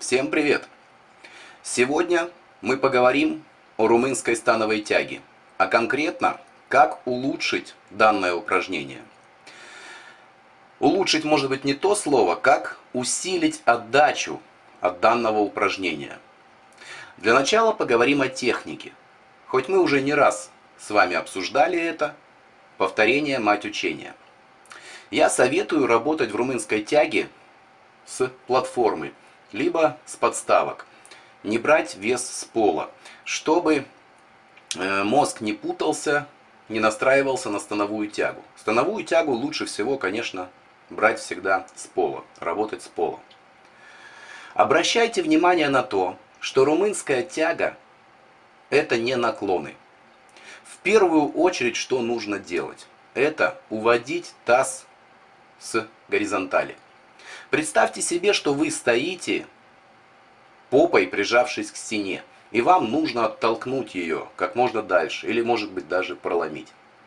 Всем привет! Сегодня мы поговорим о румынской становой тяге, а конкретно, как улучшить данное упражнение. Улучшить может быть не то слово, как усилить отдачу от данного упражнения. Для начала поговорим о технике. Хоть мы уже не раз с вами обсуждали это, повторение – мать учения. Я советую работать в румынской тяге с платформы, либо с подставок. Не брать вес с пола, чтобы мозг не путался, не настраивался на становую тягу. Становую тягу лучше всего, конечно, брать всегда с пола, работать с пола. Обращайте внимание на то, что румынская тяга – это не наклоны. В первую очередь, что нужно делать? Это уводить таз с горизонтали. Представьте себе, что вы стоите попой, прижавшись к стене, и вам нужно оттолкнуть ее как можно дальше, или может быть даже проломить.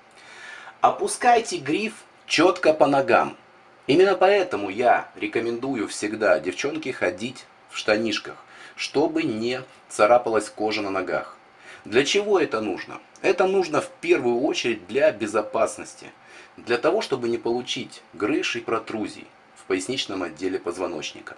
Опускайте гриф четко по ногам. Именно поэтому я рекомендую всегда девчонке ходить в штанишках, чтобы не царапалась кожа на ногах. Для чего это нужно? Это нужно в первую очередь для безопасности, для того, чтобы не получить грыж и протрузий в поясничном отделе позвоночника.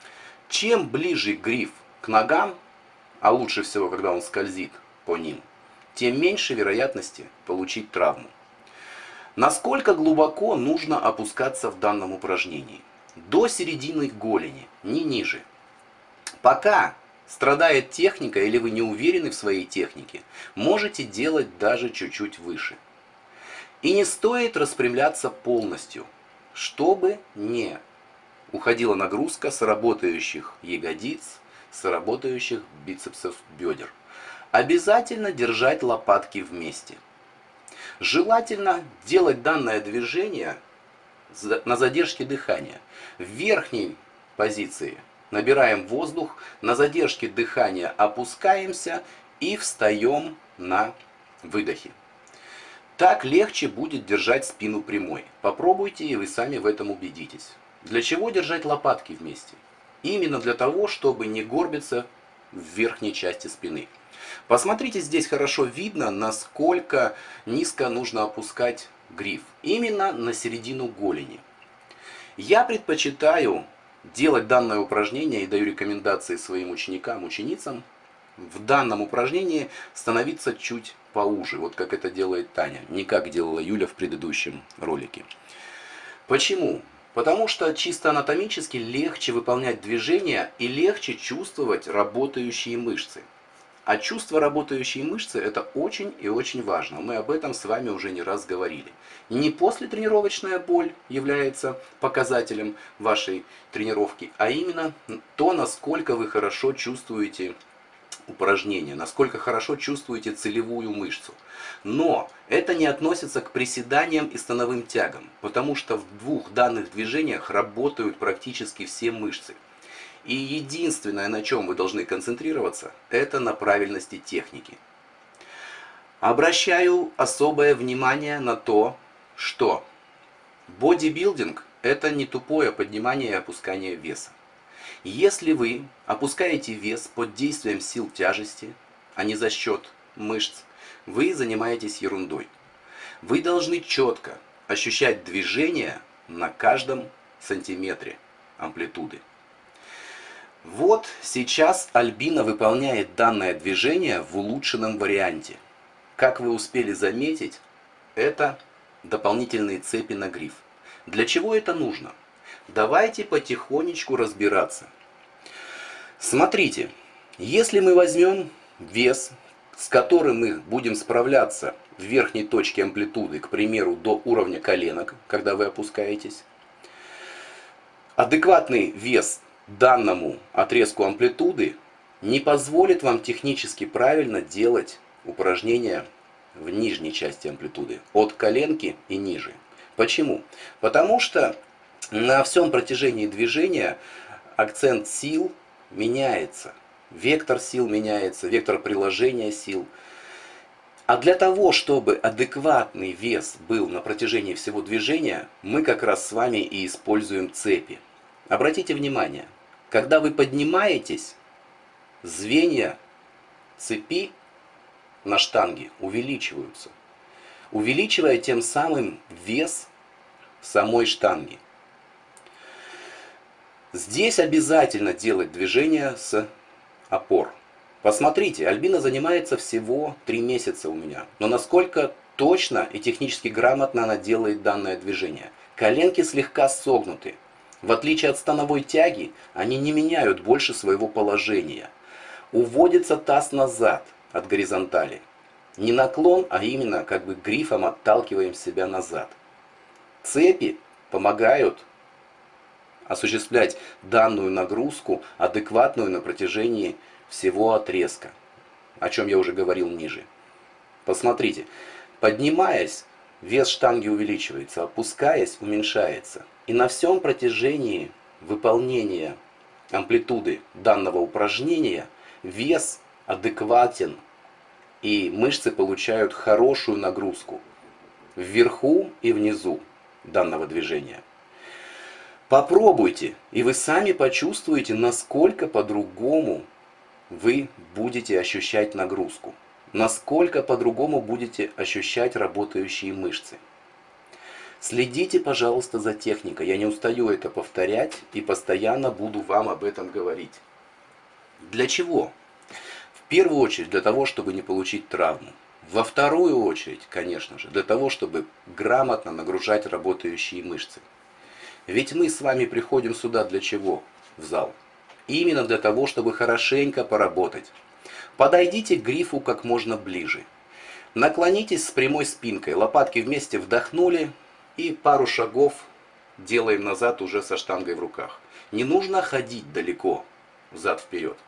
Чем ближе гриф к ногам, а лучше всего, когда он скользит по ним, тем меньше вероятности получить травму. Насколько глубоко нужно опускаться в данном упражнении? До середины голени, не ниже. Пока страдает техника или вы не уверены в своей технике, можете делать даже чуть-чуть выше. И не стоит распрямляться полностью, чтобы не уходила нагрузка с работающих ягодиц, с работающих бицепсов бедер. Обязательно держать лопатки вместе. Желательно делать данное движение на задержке дыхания. В верхней позиции набираем воздух, на задержке дыхания опускаемся и встаем на выдохе. Так легче будет держать спину прямой. Попробуйте, и вы сами в этом убедитесь. Для чего держать лопатки вместе? Именно для того, чтобы не горбиться в верхней части спины. Посмотрите, здесь хорошо видно, насколько низко нужно опускать гриф. Именно на середину голени. Я предпочитаю делать данное упражнение и даю рекомендации своим ученикам, ученицам в данном упражнении становиться чуть поуже, вот как это делает Таня, не как делала Юля в предыдущем ролике. Почему? Потому что чисто анатомически легче выполнять движения и легче чувствовать работающие мышцы. А чувство работающей мышцы – это очень и очень важно. Мы об этом с вами уже не раз говорили. Не послетренировочная боль является показателем вашей тренировки, а именно то, насколько вы хорошо чувствуете упражнение, насколько хорошо чувствуете целевую мышцу. Но это не относится к приседаниям и становым тягам, потому что в двух данных движениях работают практически все мышцы. И единственное, на чем вы должны концентрироваться, это на правильности техники. Обращаю особое внимание на то, что бодибилдинг – это не тупое поднимание и опускание веса. Если вы опускаете вес под действием сил тяжести, а не за счет мышц, вы занимаетесь ерундой. Вы должны четко ощущать движение на каждом сантиметре амплитуды. Вот сейчас Альбина выполняет данное движение в улучшенном варианте. Как вы успели заметить, это дополнительные цепи на гриф. Для чего это нужно? Давайте потихонечку разбираться. Смотрите, если мы возьмем вес, с которым мы будем справляться в верхней точке амплитуды, к примеру, до уровня коленок, когда вы опускаетесь, адекватный вес данному отрезку амплитуды не позволит вам технически правильно делать упражнения в нижней части амплитуды, от коленки и ниже. Почему? Потому что на всем протяжении движения акцент сил меняется, вектор сил меняется, вектор приложения сил. А для того, чтобы адекватный вес был на протяжении всего движения, мы как раз с вами и используем цепи. Обратите внимание, Когда вы поднимаетесь, звенья цепи на штанге увеличиваются, увеличивая тем самым вес самой штанги. Здесь обязательно делать движение с опор. Посмотрите, Альбина занимается всего 3 месяца у меня, но насколько точно и технически грамотно она делает данное движение. Коленки слегка согнуты. В отличие от становой тяги, они не меняют больше своего положения. Уводится таз назад от горизонтали. Не наклон, а именно как бы грифом отталкиваем себя назад. Цепи помогают осуществлять данную нагрузку, адекватную на протяжении всего отрезка, о чем я уже говорил ниже. Посмотрите, поднимаясь, вес штанги увеличивается, опускаясь, уменьшается. И на всем протяжении выполнения амплитуды данного упражнения вес адекватен, и мышцы получают хорошую нагрузку вверху и внизу данного движения. Попробуйте, и вы сами почувствуете, насколько по-другому вы будете ощущать нагрузку, насколько по-другому будете ощущать работающие мышцы. Следите, пожалуйста, за техникой. Я не устаю это повторять и постоянно буду вам об этом говорить. Для чего? В первую очередь для того, чтобы не получить травму. Во вторую очередь, конечно же, для того, чтобы грамотно нагружать работающие мышцы. Ведь мы с вами приходим сюда для чего? В зал. Именно для того, чтобы хорошенько поработать. Подойдите к грифу как можно ближе. Наклонитесь с прямой спинкой, лопатки вместе вдохнули и пару шагов делаем назад уже со штангой в руках. Не нужно ходить далеко, взад-вперед.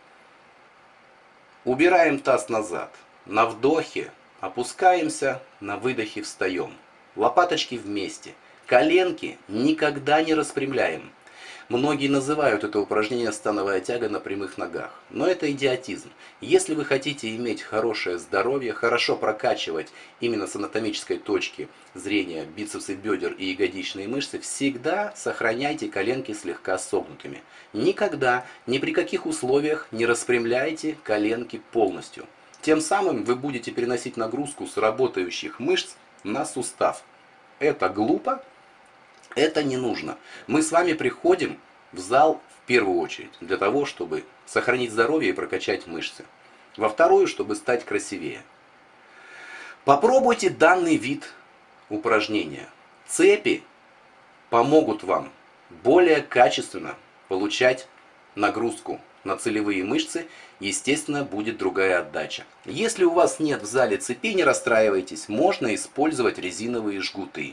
Убираем таз назад. На вдохе опускаемся, на выдохе встаем. Лопаточки вместе. Коленки никогда не распрямляем. Многие называют это упражнение становая тяга на прямых ногах. Но это идиотизм. Если вы хотите иметь хорошее здоровье, хорошо прокачивать именно с анатомической точки зрения бицепсы бедер и ягодичные мышцы, всегда сохраняйте коленки слегка согнутыми. Никогда, ни при каких условиях не распрямляйте коленки полностью. Тем самым вы будете переносить нагрузку с работающих мышц на сустав. Это глупо. Это не нужно. Мы с вами приходим в зал в первую очередь для того, чтобы сохранить здоровье и прокачать мышцы. Во вторую, чтобы стать красивее. Попробуйте данный вид упражнения. Цепи помогут вам более качественно получать нагрузку на целевые мышцы. Естественно, будет другая отдача. Если у вас нет в зале цепи, не расстраивайтесь. Можно использовать резиновые жгуты.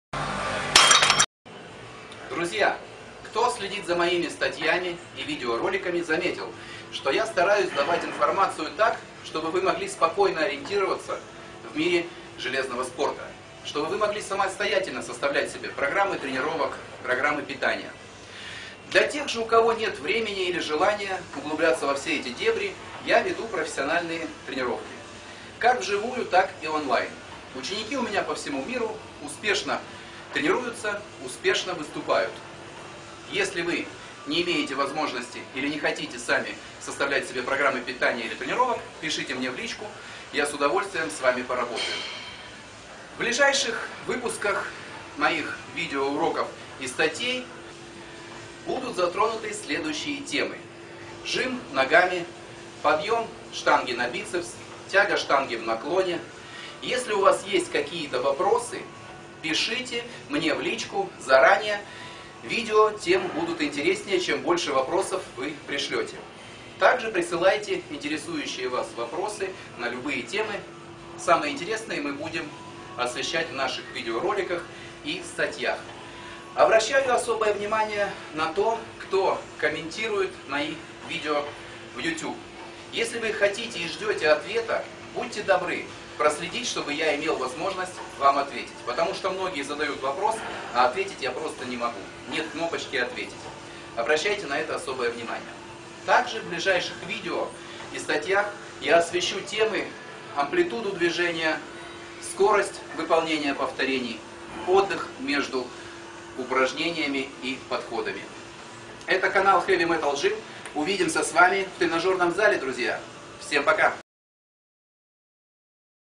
Друзья, кто следит за моими статьями и видеороликами, заметил, что я стараюсь давать информацию так, чтобы вы могли спокойно ориентироваться в мире железного спорта, чтобы вы могли самостоятельно составлять себе программы тренировок, программы питания. Для тех же, у кого нет времени или желания углубляться во все эти дебри, я веду профессиональные тренировки. Как вживую, так и онлайн. Ученики у меня по всему миру успешно тренируются, успешно выступают. Если вы не имеете возможности или не хотите сами составлять себе программы питания или тренировок, пишите мне в личку, я с удовольствием с вами поработаю. В ближайших выпусках моих видеоуроков и статей будут затронуты следующие темы. Жим ногами, подъем штанги на бицепс, тяга штанги в наклоне. Если у вас есть какие-то вопросы, пишите мне в личку заранее. Видео тем будут интереснее, чем больше вопросов вы пришлете. Также присылайте интересующие вас вопросы на любые темы. Самые интересные мы будем освещать в наших видеороликах и статьях. Обращаю особое внимание на то, кто комментирует мои видео в YouTube. Если вы хотите и ждете ответа, будьте добры проследить, чтобы я имел возможность вам ответить. Потому что многие задают вопрос, а ответить я просто не могу. Нет кнопочки «Ответить». Обращайте на это особое внимание. Также в ближайших видео и статьях я освещу темы амплитуду движения, скорость выполнения повторений, отдых между упражнениями и подходами. Это канал Heavy Metal Gym. Увидимся с вами в тренажерном зале, друзья. Всем пока!